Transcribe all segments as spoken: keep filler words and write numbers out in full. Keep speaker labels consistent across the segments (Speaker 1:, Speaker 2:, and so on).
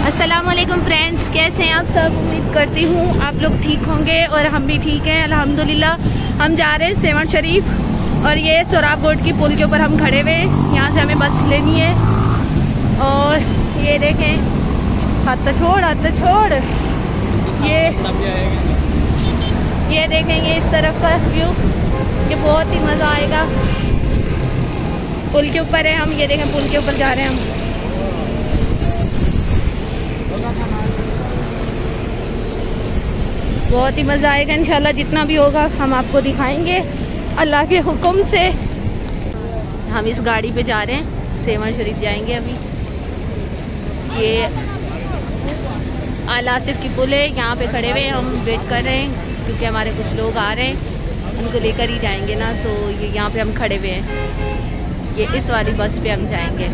Speaker 1: अस्सलामुअलैकुम फ्रेंड्स, कैसे हैं आप सब। उम्मीद करती हूँ आप लोग ठीक होंगे और हम भी ठीक हैं अल्हम्दुलिल्लाह। हम जा रहे हैं सेवन शरीफ और ये सोराब बोर्ड की पुल के ऊपर हम खड़े हुए हैं। यहाँ से हमें बस लेनी है और ये देखें, हाथ तो छोड़ हाथ तो छोड़, ये ये देखेंगे इस तरफ का व्यू, ये बहुत ही मज़ा आएगा। पुल के ऊपर है हम, ये देखें पुल के ऊपर जा रहे हैं हम। बहुत ही मज़ा आएगा इंशाल्लाह, जितना भी होगा हम आपको दिखाएंगे अल्लाह के हुक्म से। हम इस गाड़ी पे जा रहे हैं, सेवन शरीफ जाएंगे अभी। ये आला आसिफ की पुल है, यहाँ पे खड़े हुए हम वेट कर रहे हैं क्योंकि हमारे कुछ लोग आ रहे हैं, उनको लेकर ही जाएंगे ना। तो ये यहाँ पे हम खड़े हुए हैं, ये इस वाली बस पे हम जाएंगे।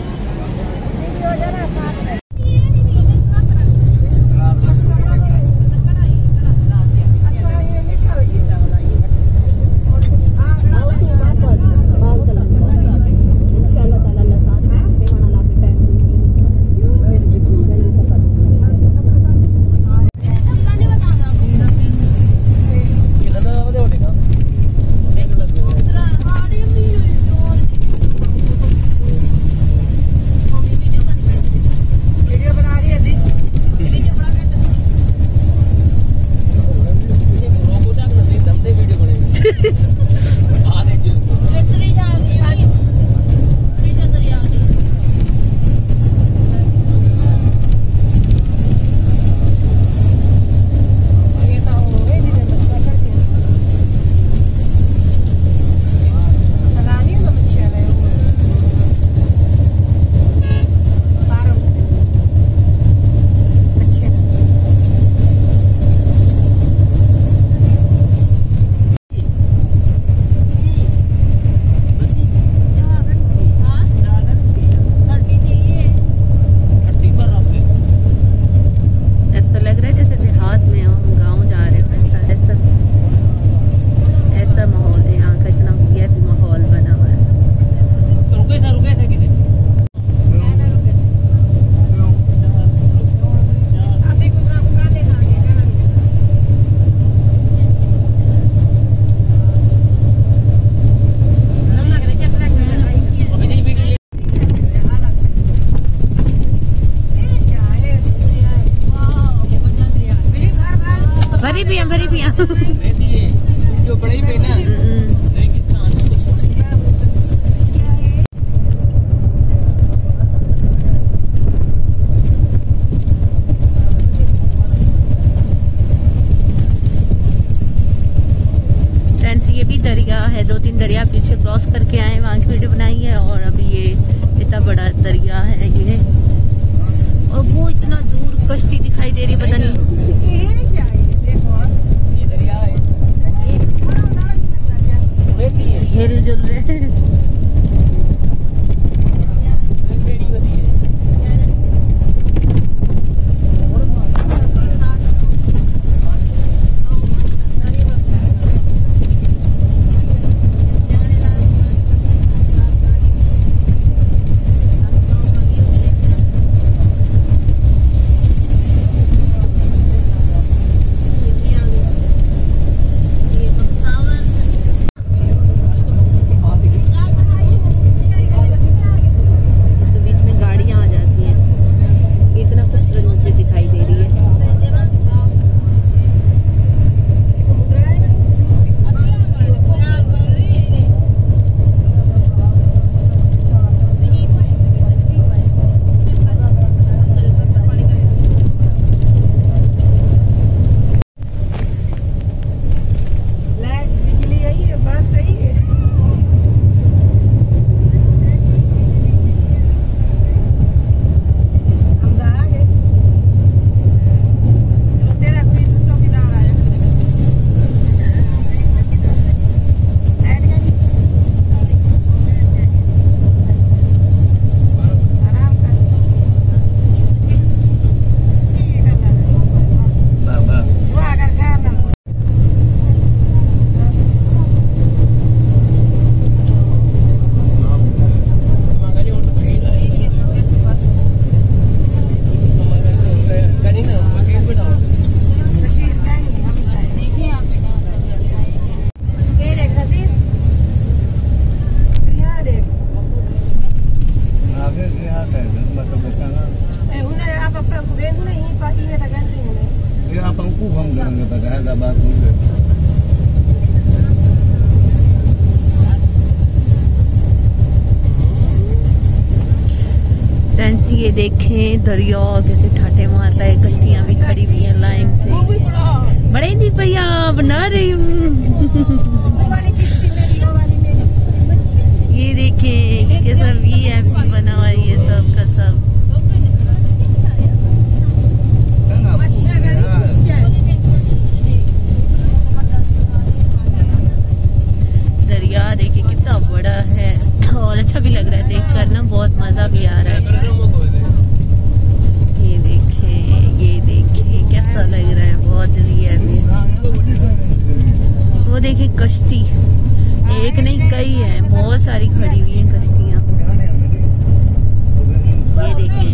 Speaker 1: भरी पिया भरी पिया जो बड़ी पे ना रेगिस्तान। फ्रेंड्स, ये भी दरिया है, दो तीन दरिया पीछे क्रॉस करके आए, वहाँ की वीडियो बनाई है। और अभी ये इतना बड़ा दरिया है ये, और वो इतना दूर कश्ती दिखाई दे रही, पता नहीं हिल जुल रहे हैं। ये देखें दरिया कैसे ठाटे मार रहा है, कश्तियां भी खड़ी हुई हैं लाइन से। बड़े नहीं भैया बना रही हूँ। ये देखें कैसा वी आई पी बना हुआ है ये सब का सब। दरिया देखिए कितना बड़ा है और अच्छा भी लग रहा है देखकर ना, बहुत मजा भी आ रहा है। ये देखें ये देखें कैसा लग रहा है, बहुत वी आई पी। वो देखिए कश्ती एक नहीं कई है, बहुत सारी खड़ी हुई हैं कश्तियाँ। ये देखिए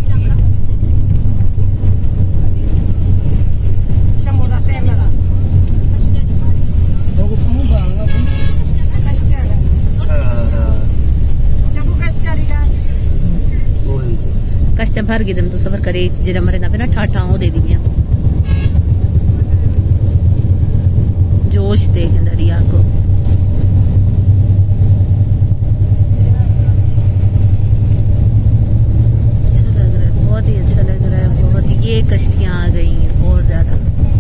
Speaker 1: कश्त भर गई दम तो सफर करे जरा मरे ना पे ना ठाठा हो दे दी जोश देखें दरिया को। अच्छा लग रहा है, बहुत ही अच्छा लग रहा है, बहुत। ये कश्तियां आ गई हैं बहुत ज्यादा।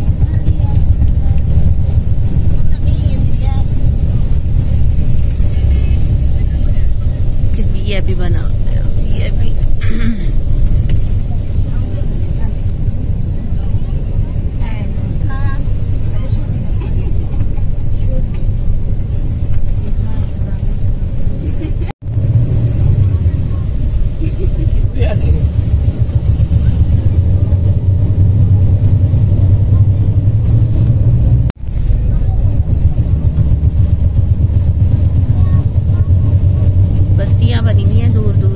Speaker 1: ये भी बना ये भी बस्तियां बनी हुई हैं दूर दूर।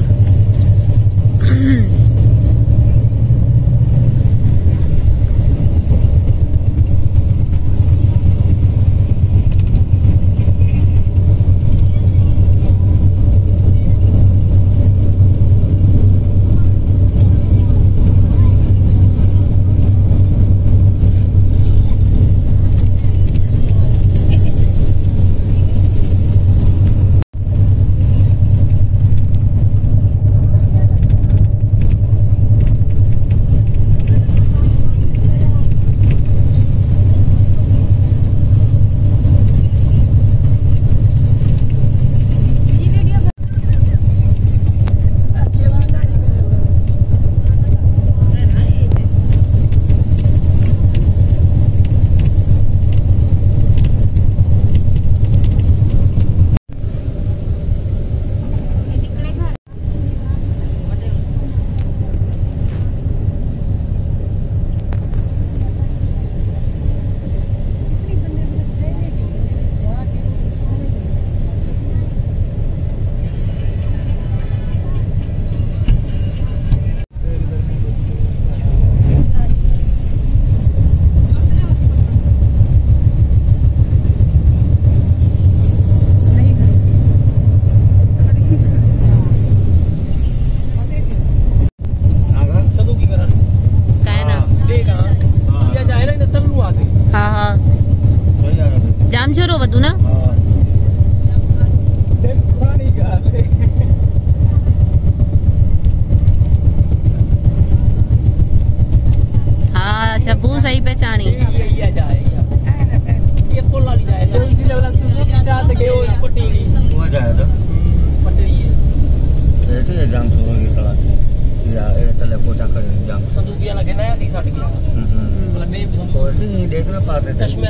Speaker 2: चश्मे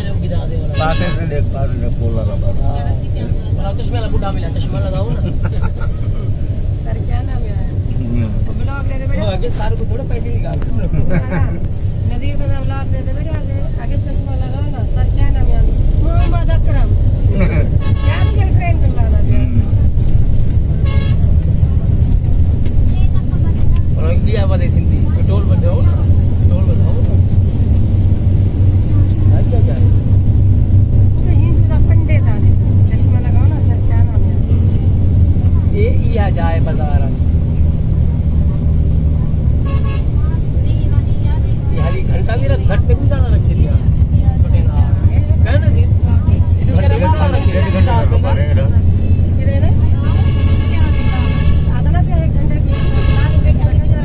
Speaker 2: देख चश्मे वाला बुढ़ा मिला, चश्मा लगाओ ना। सर क्या नाम है? ब्लॉग ले दे बेटा, आगे सारे को थोड़े पैसे निकाल नजीर तो मैं ब्लॉग ले दे बेटा, आगे आगे चश्मा लगाओ ना। सर क्या नाम है? मोहम्मद अकरम। क्या निकल ट्रेन कर रहा है? और इंडिया वाले सिंधी टोल बताओ ना, टोल बताओ ना। क्या क्या है? तो हिंदू का पंडित था, चश्मा लगाओ ना। सर क्या नाम है? ये इया जाए बाजार ये हरी घंटा भी रख, घट पे भी ज्यादा रखे दिया छोटे ना कहना जी इधर रख रखे घंटा से करेगा किधर है आधा ना पे एक घंटे की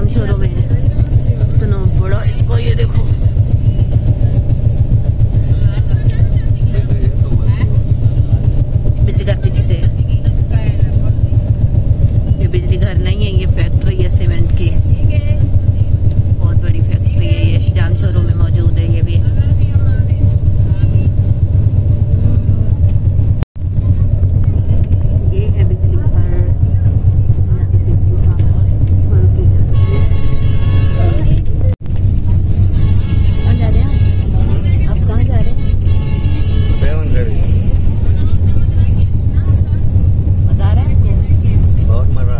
Speaker 1: शोरूम है इतना बड़ा इसको, ये देखो बिजली घर पीछे थे। ये बिजली घर नहीं है, ये फैक्ट्री है सीमेंट की, बहुत बड़ी फैक्ट्री है ये, जाम शोरूम में मौजूद है ये भी। ये है बिजली घर, यहाँ पे बिजली का कहाँ जा रहे हैं आप? कहाँ जा रहे हैं? बता रहे हैं
Speaker 3: बहुत मजा।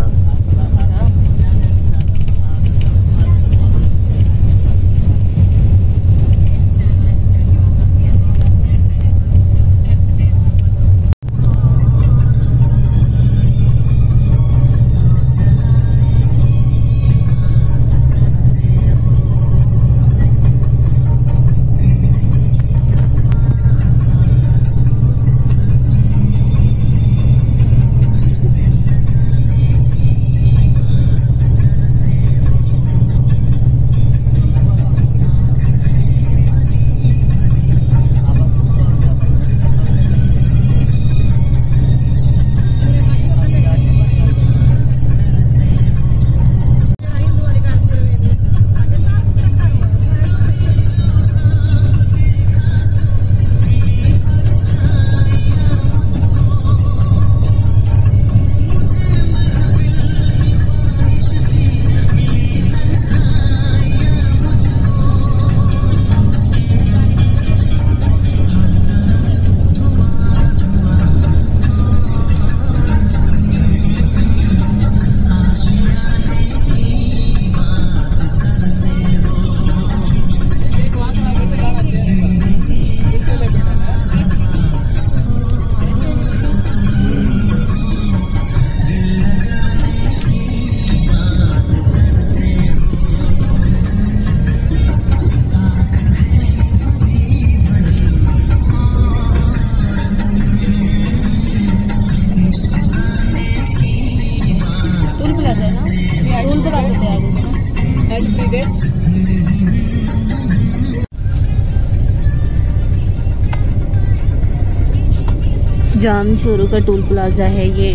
Speaker 1: जाम शोरूम का टोल प्लाजा है ये।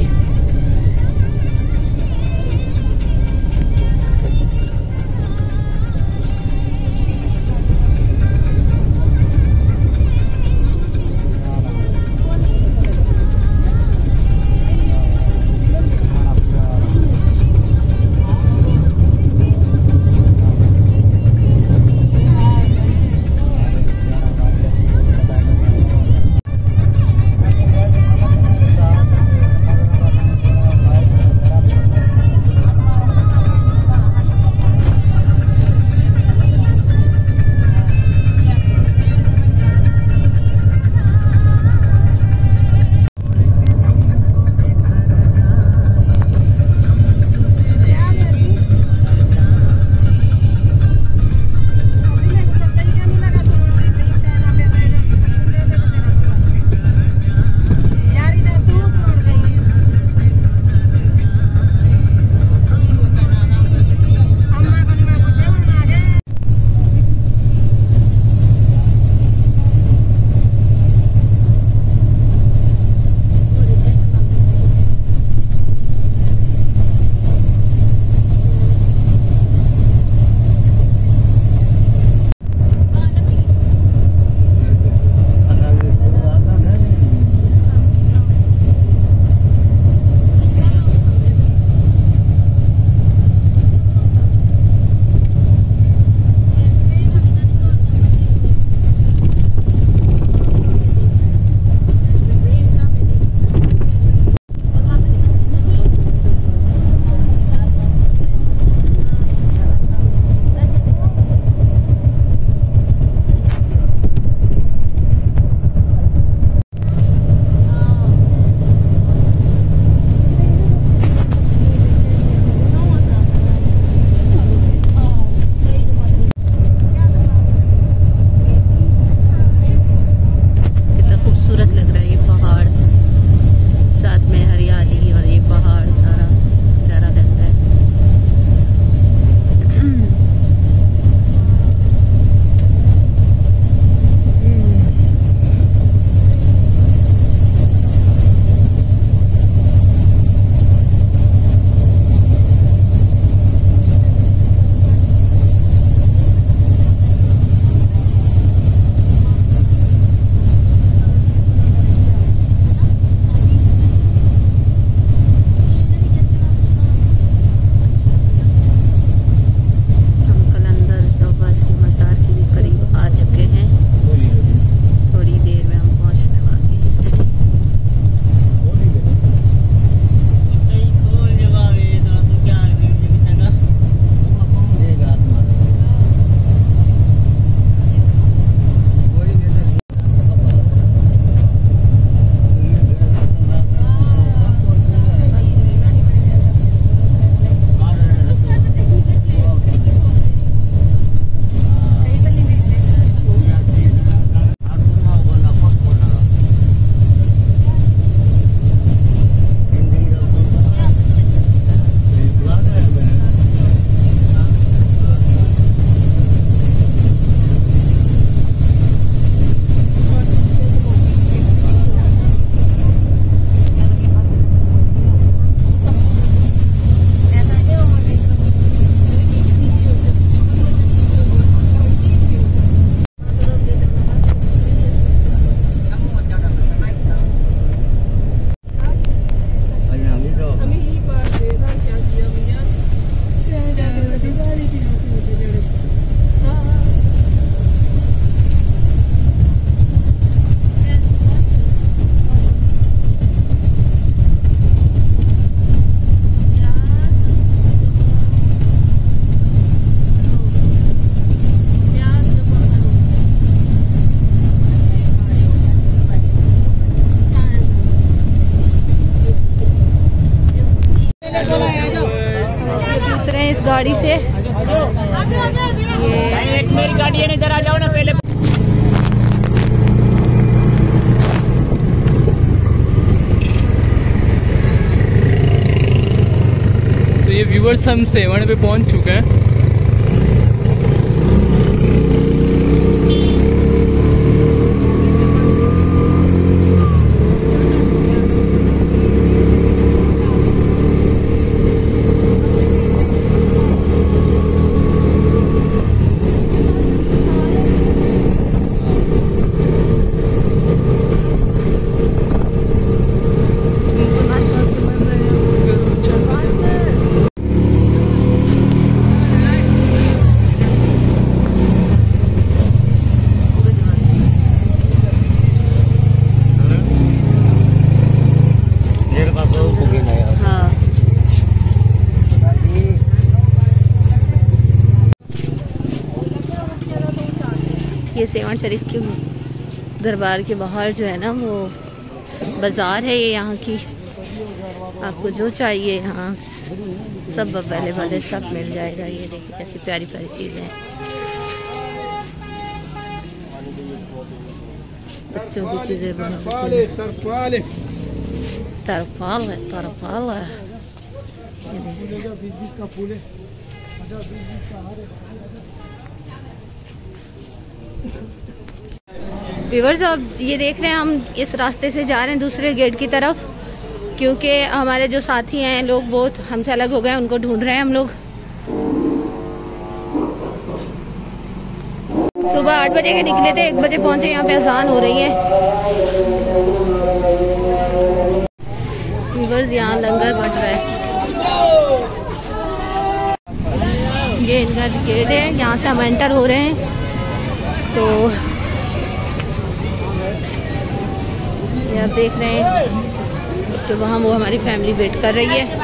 Speaker 1: गाड़ी से। ये
Speaker 2: एक मेरी गाड़ी है, इधर आ जाओ ना पहले।
Speaker 3: तो ये व्यूअर्स हम सेवन पे पहुंच चुके हैं।
Speaker 1: ये सेवन शरीफ के दरबार के बाहर जो है ना वो बाज़ार है ये यहाँ की। आपको जो चाहिए यहाँ सब अवेलेबल है, सब मिल जाएगा। ये देखिए कैसी प्यारी प्यारी चीज़ें हैं, बच्चों की चीज़ें, तरपाल है, तरपाल है। व्यूअर्स अब ये देख रहे हैं हम इस रास्ते से जा रहे हैं दूसरे गेट की तरफ, क्योंकि हमारे जो साथी हैं लोग बहुत हमसे अलग हो गए, उनको ढूंढ रहे हैं हम लोग। सुबह आठ बजे के निकले थे, एक बजे पहुंचे, यहाँ पे अजान हो रही है। व्यूअर्स यहाँ लंगर बट रहा है। ये इनका गेट है, यहाँ से हम एंटर हो रहे हैं। तो ये आप देख रहे हैं तो वहाँ वो हमारी फैमिली वेट कर रही है।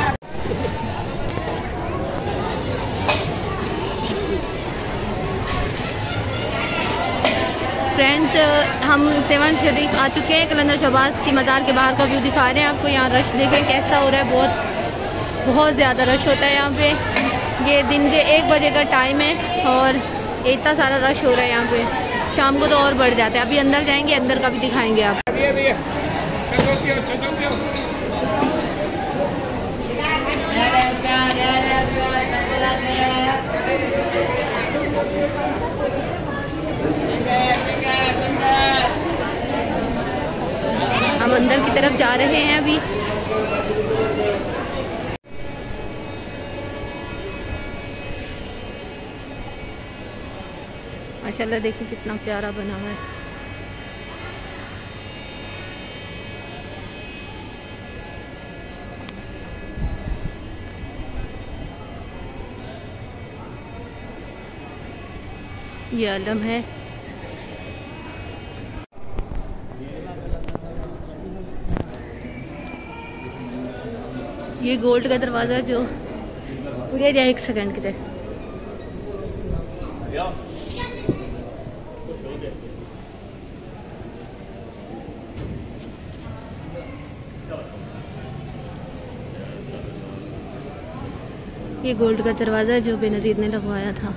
Speaker 1: फ्रेंड्स हम सेवन शरीफ आ चुके हैं। कलंदर शहबाज की मज़ार के बाहर का व्यू दिखा रहे हैं आपको। यहाँ रश देखें कैसा हो रहा है, बहुत बहुत ज़्यादा रश होता है यहाँ पे। ये दिन के एक बजे का टाइम है और इतना सारा रश हो रहा है यहाँ पे। शाम को तो और बढ़ जाता है। अभी अंदर जाएंगे, अंदर का भी दिखाएंगे आप। हम अंदर की तरफ जा रहे हैं अभी। माशाल्लाह देखिए कितना प्यारा बना हुआ है। ये आलम है। ये गोल्ड का दरवाजा जो उड़े जाए एक सेकंड की तरह। ये गोल्ड का दरवाजा जो बेनज़ीर ने लगवाया था।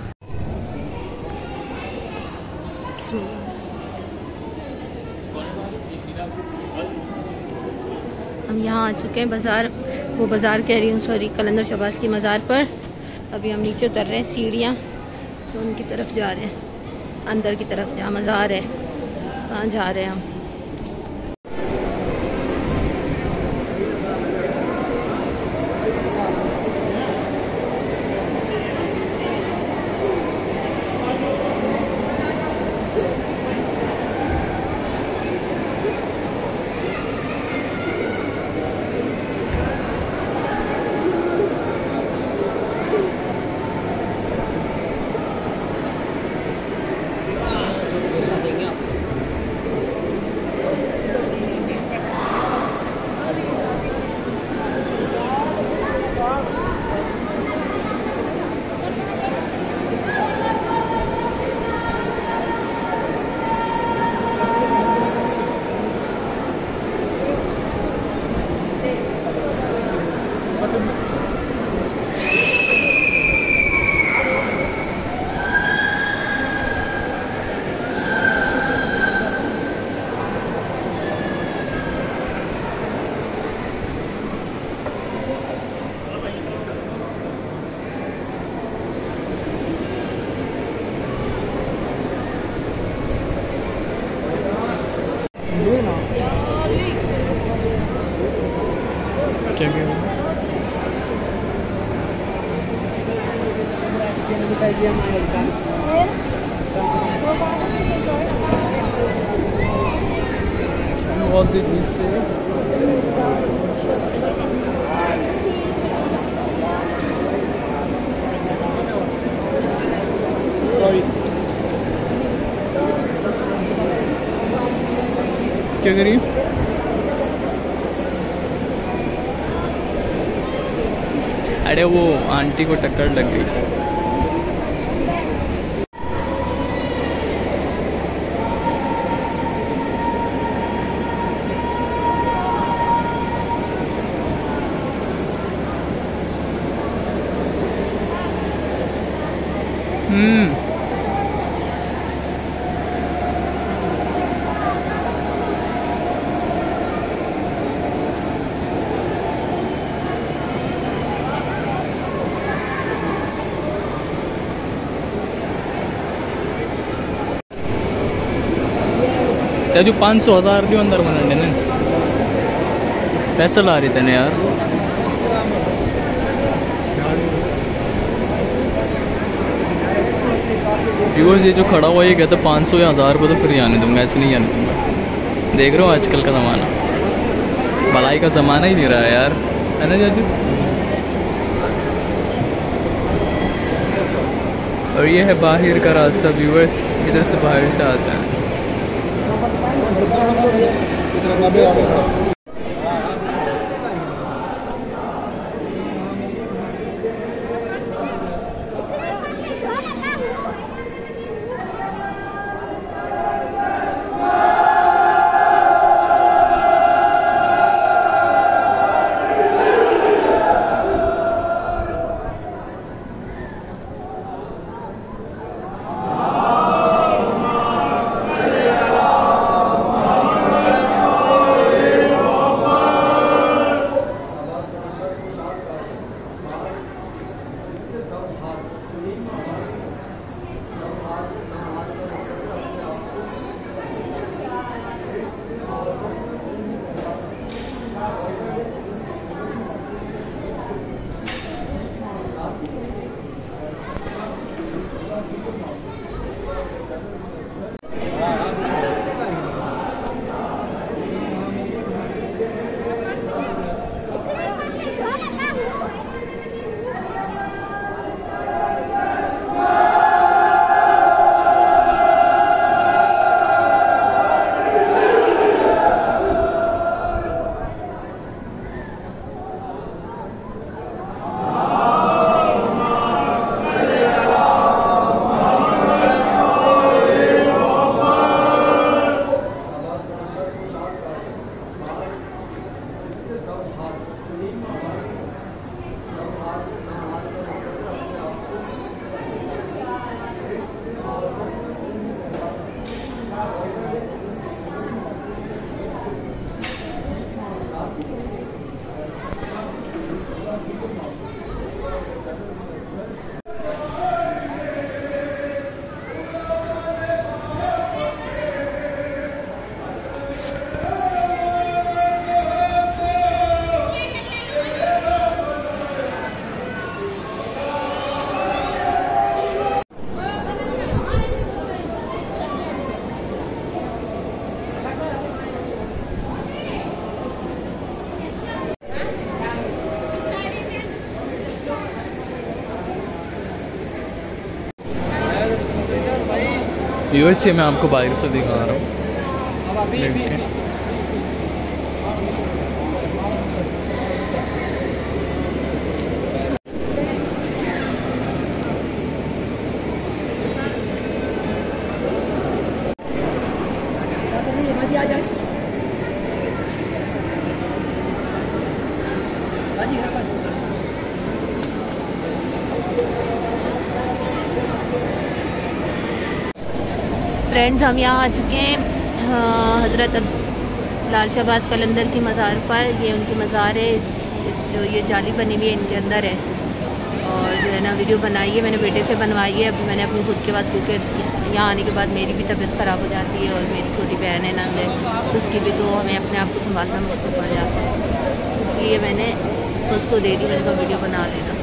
Speaker 1: हम यहाँ आ चुके हैं बाज़ार, वो बाज़ार कह रही हूँ सॉरी, कलंदर शहबाज की मज़ार पर। अभी हम नीचे उतर रहे हैं सीढ़ियाँ, तो उनकी तरफ जा रहे हैं, अंदर की तरफ जहाँ मज़ार है वहाँ जा रहे हैं हम।
Speaker 3: What did you say? Sorry. क्या करी? अरे वो आंटी को टक्कर लग गई। हम्म त्या जो पाँच सौ हज़ार जो अंदर बनने ने पैसा ला रहे थे ना यार। व्यूअर्स ये जो खड़ा हुआ ये कहता पाँच सौ या हज़ार को तो फिर आने दूंगा, ऐसे नहीं आने दूंगा। देख रहे हो आजकल का ज़माना, भलाई का ज़माना ही नहीं रहा है यार, है ना चाचू? और ये है बाहर का रास्ता व्यूअर्स, इधर से बाहर से आता है। व्यूअर्स ये मैं आपको बाहर से दिखा रहा हूँ।
Speaker 1: फ्रेंड्स हम यहाँ आ चुके हैं हज़रत लाल शहबाज कलंदर की मज़ार पर। ये उनकी मज़ार है, जो ये जाली बनी हुई है इनके अंदर है। और जो है ना वीडियो बनाई है मैंने बेटे से बनवाई है। अभी मैंने अपनी खुद के बाद, क्योंकि यहाँ आने के बाद मेरी भी तबीयत ख़राब हो जाती है और मेरी छोटी बहन है नंद है, उसकी भी, तो हमें अपने आप को संभालना मुश्किल पड़ जाता है। इसलिए मैंने उसको दे दी, मैंने कहा वीडियो बना लेना।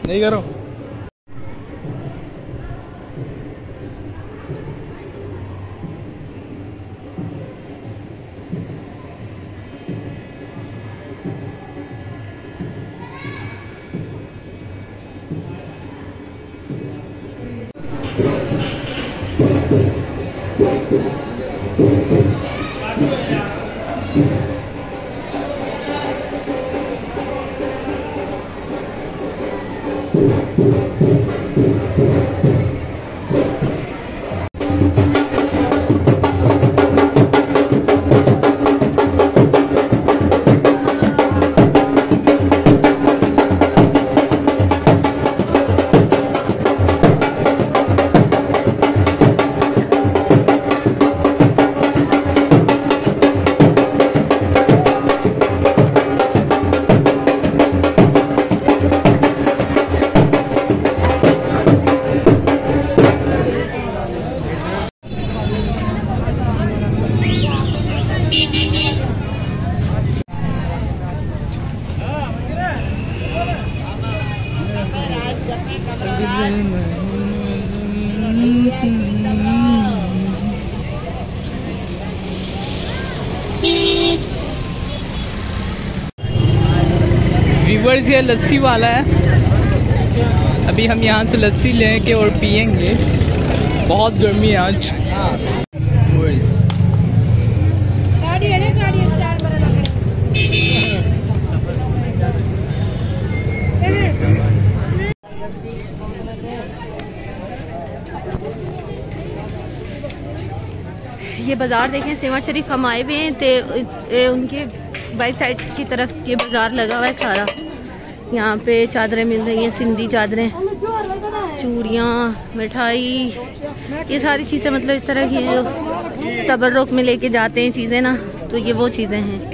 Speaker 3: नहीं करो। व्यूअर्स, ये लस्सी वाला है। अभी हम यहाँ से लस्सी लेके और पियेंगे। बहुत गर्मी है आज।
Speaker 1: ये बाज़ार देखें, सेवां शरीफ हम आए हुए हैं तो उनके बाइक साइड की तरफ ये बाज़ार लगा हुआ है सारा। यहाँ पे चादरें मिल रही हैं, सिंधी चादरें, चूड़ियाँ, मिठाई, ये सारी चीज़ें, मतलब इस तरह की जो तबर्रुक में लेके जाते हैं चीज़ें ना, तो ये वो चीज़ें हैं।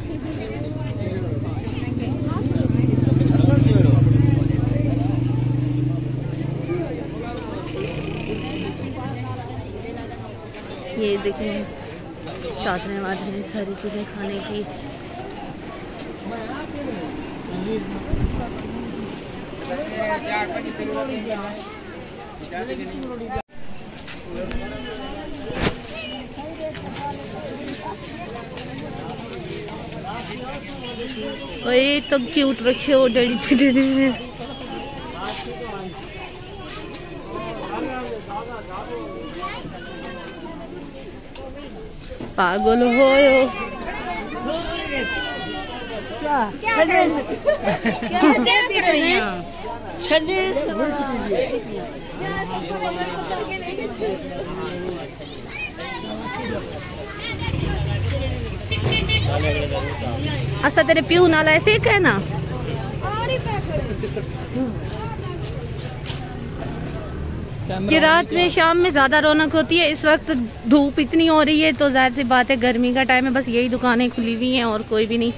Speaker 1: ये देखें चादरें वादरें, सारी चीज़ें खाने की। ओए तो क्यूट रखे हो डैडी डैडी में। पागल हो अच्छा तेरे प्यू नाला ऐसे कहना। कि रात में शाम में ज्यादा रौनक होती है। इस वक्त धूप इतनी हो रही है तो जाहिर सी बात है गर्मी का टाइम है, बस यही दुकानें खुली हुई हैं और कोई भी नहीं।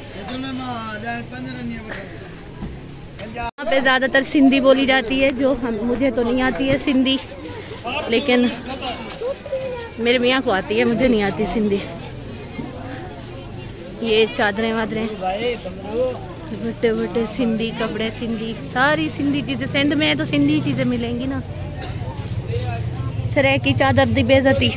Speaker 1: यहाँ पे ज्यादातर सिंधी बोली जाती है, जो हम मुझे तो नहीं आती है सिंधी, लेकिन मेरे मियाँ को आती है, मुझे नहीं आती सिंधी। ये चादरें वादरें, बटे बटे सिंधी कपड़े, सिंधी सारी सिंधी चीजें। सिंध में है तो सिंधी चीजें मिलेंगी ना। सरे की चादर दी बेइज्जती।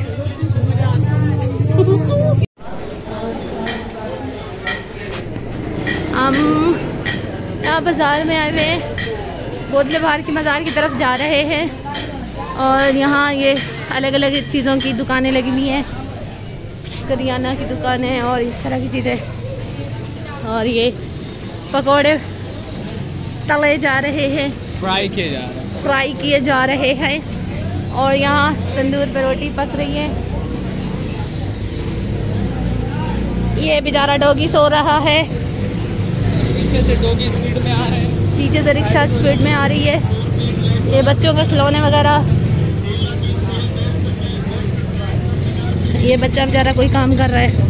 Speaker 1: हम यहाँ बाजार में आए हुए हैं, बोदले बहार की मज़ार की तरफ जा रहे हैं और यहाँ ये अलग अलग चीज़ों की दुकानें लगी हुई हैं, करियाना की दुकानें और इस तरह की चीज़ें। और ये पकोड़े तले जा रहे हैं,
Speaker 3: फ्राई किए जा रहे हैं
Speaker 1: फ्राई किए जा रहे हैं और यहाँ तंदूर पे रोटी पक रही है। ये बेचारा डॉगी सो रहा है,
Speaker 3: पीछे से डॉगी स्पीड में आ रहे हैं,
Speaker 1: पीछे से रिक्शा स्पीड में आ रही है। ये बच्चों के खिलौने वगैरह, ये बच्चा बेचारा कोई काम कर रहा है।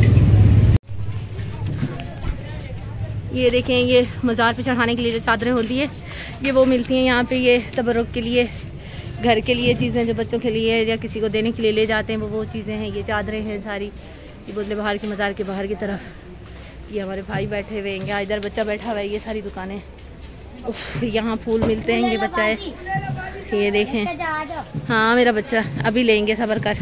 Speaker 1: ये देखें, ये मज़ार पे चढ़ाने के लिए जो चादरें होती है ये वो मिलती हैं यहाँ पे। ये तबरुक के लिए, घर के लिए चीज़ें जो बच्चों के लिए या किसी को देने के लिए ले जाते हैं, वो वो चीज़ें हैं। ये चादरें हैं सारी। ये बोदले बहार की मज़ार के बाहर की तरफ ये हमारे भाई बैठे हुए हैं, यहाँ इधर बच्चा बैठा हुआ है। ये सारी दुकानें यहाँ फूल मिलते हैं, ये बच्चा है, ये देखें। हाँ मेरा बच्चा, अभी लेंगे, सब्र कर।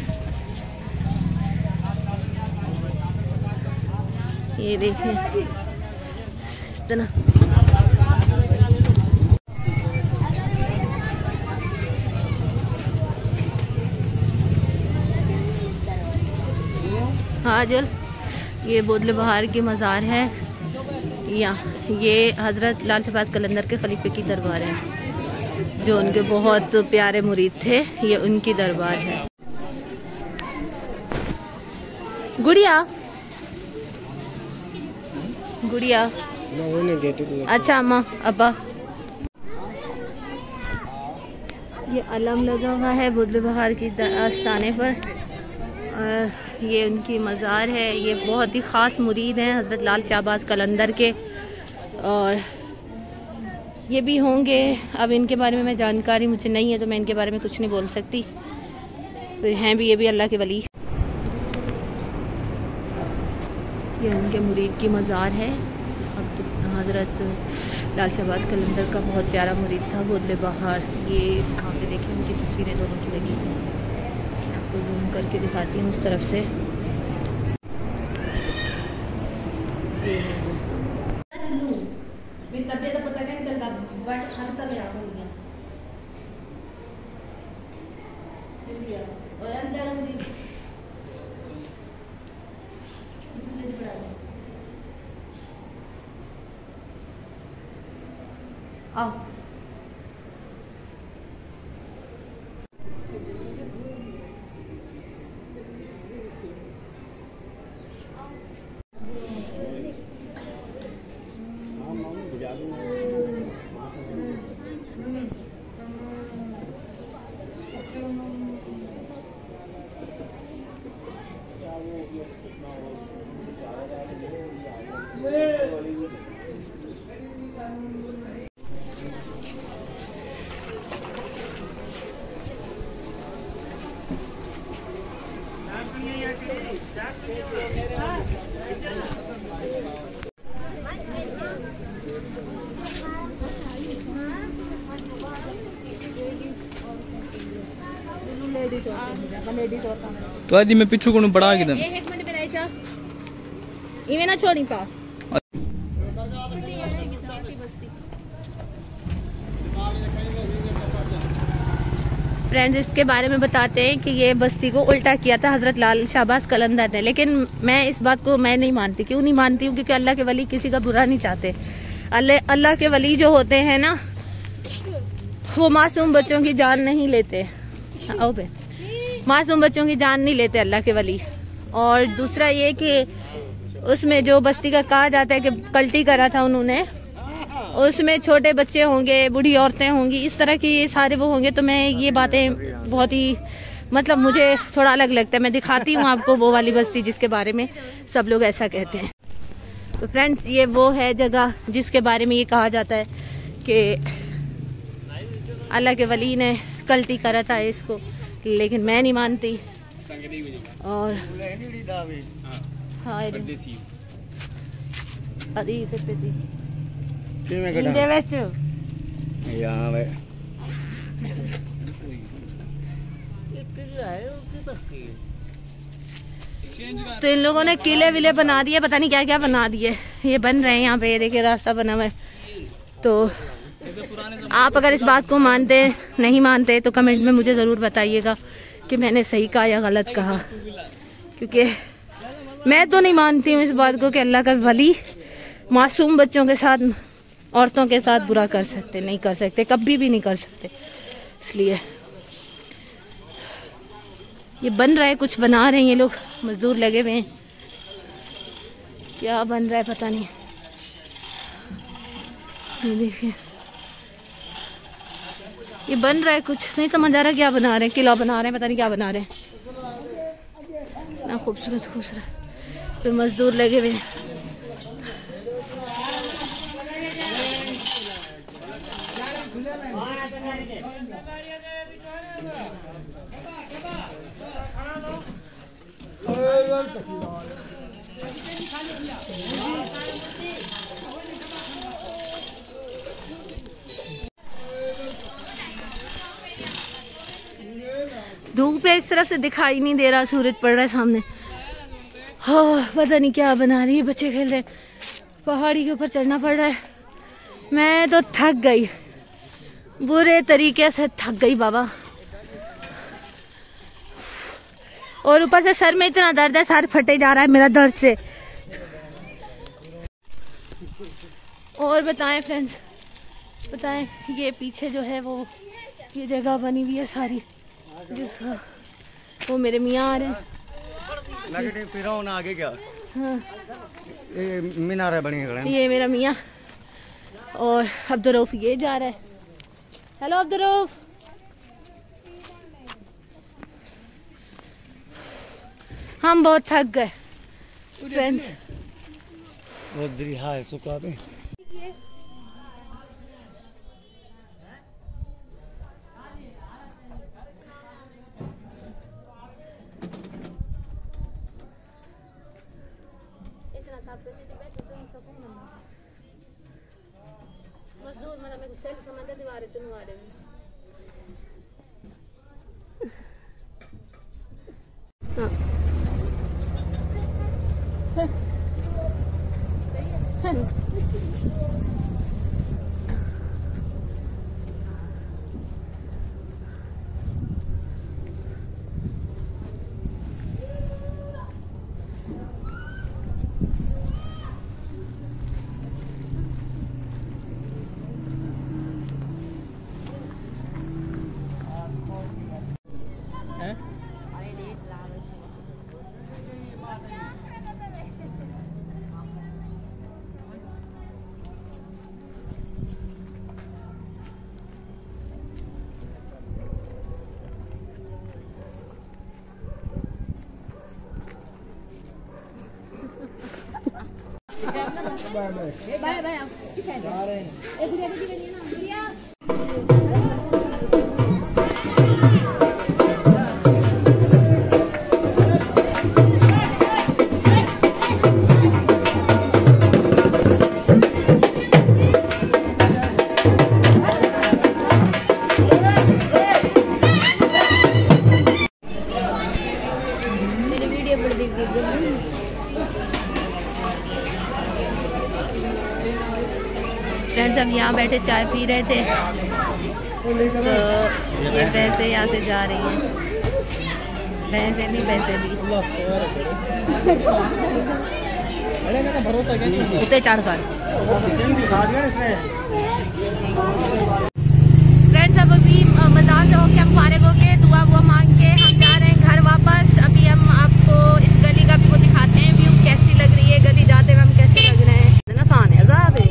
Speaker 1: ये देखें इतना। हाँ जल, ये बोदले बहार की मज़ार है। या ये हज़रत लाल शहबाज कलंदर के खलीफे की दरबार है, जो उनके बहुत प्यारे मुरीद थे, ये उनकी दरबार है। गुड़िया गुड़िया अच्छा अम्मा अब्बा। ये अलम लगा हुआ है बोदले बहार की आस्थाने पर, और ये उनकी मज़ार है। ये बहुत ही ख़ास मुरीद हैं हज़रत लाल शहबाज कलंदर के, और ये भी होंगे। अब इनके बारे में मैं जानकारी मुझे नहीं है, तो मैं इनके बारे में कुछ नहीं बोल सकती। फिर हैं भी, ये भी अल्लाह के वली। ये उनके मुरीद की मज़ार है। अब तो हज़रत लाल शहबाज कलंदर का बहुत प्यारा मुरीद था बोदले बहार। ये वहाँ पे देखें उनकी तस्वीरें दोनों की लगी हैं, आपको जूम करके दिखाती हूँ उस तरफ से। तबियत पता नहीं चलता, बट हर तरह हो गया और अंदर आओ।
Speaker 3: तो आदि मैं पिछू को बढ़ा के दम
Speaker 1: एक मिनट में रह जा, इवे ना छोड़ी पा। फ्रेंड्स, इसके बारे में बताते हैं कि ये बस्ती को उल्टा किया था हज़रत लाल शहबाज कलंदर ने, लेकिन मैं इस बात को मैं नहीं मानती। क्यों नहीं मानती हूँ? क्योंकि अल्लाह के वली किसी का बुरा नहीं चाहते। अल्लाह अल्लाह के वली जो होते हैं ना, वो मासूम बच्चों की जान नहीं लेते। आओ बे, मासूम बच्चों की जान नहीं लेते अल्लाह के वली। और दूसरा ये कि उसमें जो बस्ती का कहा जाता है कि कल्टी करा था उन्होंने, उसमें छोटे बच्चे होंगे, बूढ़ी औरतें होंगी, इस तरह की ये सारे वो होंगे। तो मैं ये बातें बहुत ही मतलब मुझे थोड़ा अलग लगता है। मैं दिखाती हूँ आपको वो वाली बस्ती जिसके बारे में सब लोग ऐसा कहते हैं। तो फ्रेंड्स, ये वो है जगह जिसके बारे में ये कहा जाता है कि अल्लाह के वली ने कल्टी करा था इसको, लेकिन मैं नहीं मानती। और हाँ तो इन लोगों ने किले विले बना दिए, पता नहीं क्या क्या बना दिए। ये बन रहे हैं यहाँ पे, देखिए रास्ता बना हुआ है। तो आप अगर इस बात को मानते नहीं मानते तो कमेंट में मुझे ज़रूर बताइएगा कि मैंने सही कहा या गलत कहा, क्योंकि मैं तो नहीं मानती हूँ इस बात को कि अल्लाह का वली मासूम बच्चों के साथ, औरतों के साथ बुरा कर सकते, नहीं कर सकते, कभी भी नहीं कर सकते। इसलिए ये बन रहा है, कुछ बना रहे हैं ये लोग, मजदूर लगे हुए हैं। क्या बन रहा है पता नहीं। ये देखिए, ये बन रहा है, कुछ नहीं समझ आ रहा क्या बना रहे हैं। किला बना रहे हैं, पता नहीं क्या बना रहे हैं। ना खूबसूरत खूबसूरत तो मजदूर लगे हुए हैं। धूप है, इस तरफ से दिखाई नहीं दे रहा, सूरज पड़ रहा है सामने। हाँ पता नहीं क्या बना रही है, बच्चे खेल रहे, पहाड़ी के ऊपर चढ़ना पड़ रहा है। मैं तो थक गई, बुरे तरीके से थक गई बाबा। और ऊपर से सर में इतना दर्द है, सर फटे जा रहा है मेरा दर्द से। और बताएं फ्रेंड्स, बताएं ये पीछे जो है वो ये जगह बनी हुई है सारी, वो मेरे मियाँ आ रहे हैं।
Speaker 4: आगे क्या?
Speaker 1: हाँ
Speaker 4: ये मीनार बनी है,
Speaker 1: ये मेरा मियाँ और अब्दुर्रऊफ ये जा रहा है। हेलो अब्दुर्रऊफ। हम बहुत थक गए फ्रेंड्स।
Speaker 4: बहुत दरिया है सुखा में।
Speaker 1: मजदूर मतलब मैं गुस्से से समझ दीवार तो नहीं आ रहे। बाय बाय आप जा रहे हैं। एक जगह की बनी ना प्रिया। मेरी वीडियो पर देखिए। फ्रेंड्स हम यहाँ बैठे चाय पी रहे थे, तो ये भैंसे यहाँ से जा रही हैं, भैंसे भी भैंसे भी उतरे चढ़ कर। फ्रेंड्स अब अभी मज़ार से होके हम फारिग होके दुआ वुआ मांग के हम जा रहे हैं घर वापस। अभी हम आपको इस गली का भी वो दिखाते हैं, व्यू कैसी लग रही है, गली जाते हुए हम कैसे लग रहे हैं। आसान है ज़्यादा।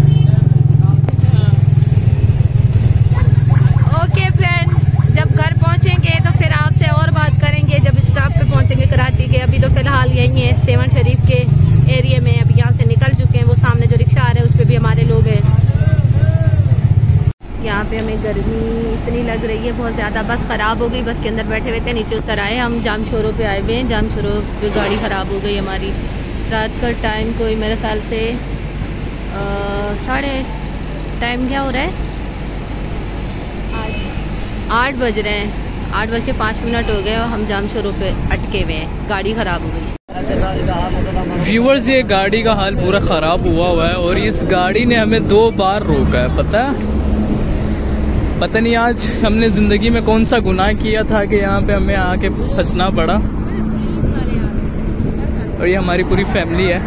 Speaker 1: ओके फ्रेंड्स, जब घर पहुंचेंगे तो फिर आपसे और बात करेंगे जब स्टॉप पे पहुंचेंगे कराची के। अभी तो फिलहाल यही है सेवन शरीफ के एरिया में, अभी यहाँ से निकल चुके हैं। वो सामने जो रिक्शा आ रहा है उस पर भी हमारे लोग हैं। यहाँ पे हमें गर्मी इतनी लग रही है बहुत ज़्यादा, बस ख़राब हो गई, बस के अंदर बैठे हुए थे, नीचे उतर आए। हम जामशोरों पे आए हुए हैं, जामशोरों पे गाड़ी ख़राब हो गई हमारी। रात का टाइम कोई मेरे ख्याल से साढ़े टाइम क्या हो रहा है, आठ बज रहे हैं, आठ बज के पाँच मिनट हो गए और हम जामशोरों पे अटके हुए हैं, गाड़ी ख़राब हो गई।
Speaker 3: व्यूअर्स ये गाड़ी का हाल पूरा ख़राब हुआ हुआ है और इस गाड़ी ने हमें दो बार रोका है। पता है, पता नहीं आज हमने ज़िंदगी में कौन सा गुनाह किया था कि यहाँ पे हमें आके फंसना पड़ा। और ये हमारी पूरी फैमिली है।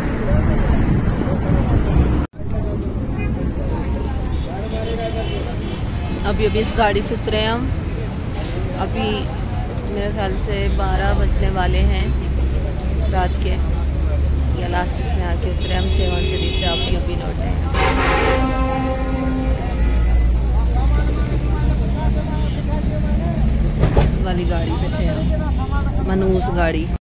Speaker 1: अभी अभी इस गाड़ी से उतरे हम, अभी मेरे ख्याल से बारह बजने वाले हैं रात के, या लास्ट में आके उतरे हम सेवन शरीफ से। अभी अभी लौटे इस वाली गाड़ी पे थे हम, मनूस गाड़ी।